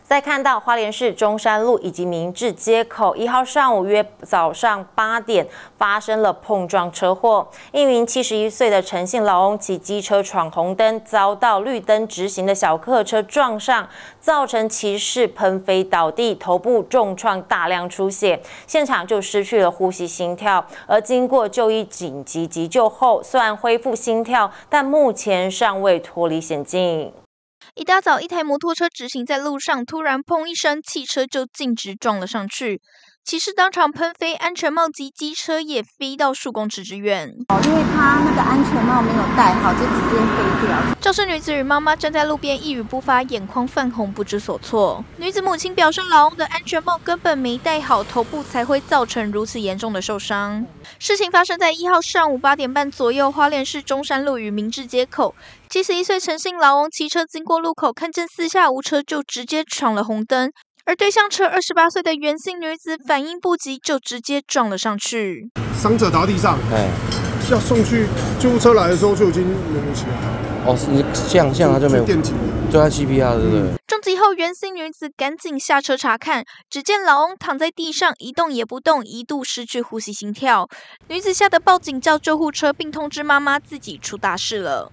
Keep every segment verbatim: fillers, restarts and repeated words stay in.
再看到花莲市中山路以及明治街口一号上午约早上八点发生了碰撞车祸，一名七十一岁的陈姓老翁骑机车闯红灯，遭到绿灯直行的小客车撞上，造成骑士喷飞倒地，头部重创，大量出血，现场就失去了呼吸心跳。而经过就医紧急急救后，虽然恢复心跳，但目前尚未脱离险境。 一大早，一台摩托车直行在路上，突然砰一声，汽车就径直撞了上去。骑士当场喷飞，安全帽及机车也飞到数公尺之远。 哦，因为他那个安全帽没有戴好，就直接飞掉。 肇事女子与妈妈站在路边，一语不发，眼眶泛红，不知所措。女子母亲表示，老翁的安全帽根本没戴好，头部才会造成如此严重的受伤。事情发生在一号上午八点半左右，花莲市中山路与明治街口。 七十一岁陈姓老翁骑车经过路口，看见四下无车，就直接闯了红灯。而对向车二十八岁的袁姓女子反应不及，就直接撞了上去。 伤者倒地上，哎，要送去救护车来的时候就已经没力气了。 哦，你这样这样他就没有电击，就他 C P R 对不对？ 重击后，袁姓女子赶紧下车查看，只见老翁躺在地上一动也不动，一度失去呼吸心跳。女子吓得报警叫救护车，并通知妈妈自己出大事了。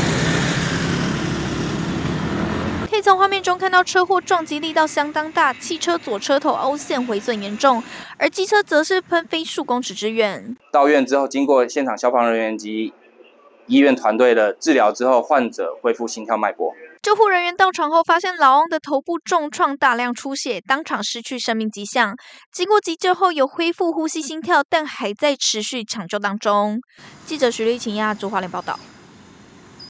可以从画面中看到，车祸撞击力道相当大，汽车左车头凹陷毁损严重，而机车则是喷飞数公尺之远。 到院之后，经过现场消防人员及医院团队的治疗之后，患者恢复心跳脉搏。 救护人员到场后，发现老翁的头部重创，大量出血，当场失去生命迹象。经过急救后，有恢复呼吸心跳，但还在持续抢救当中。记者徐丽琴亚，竹花莲报道。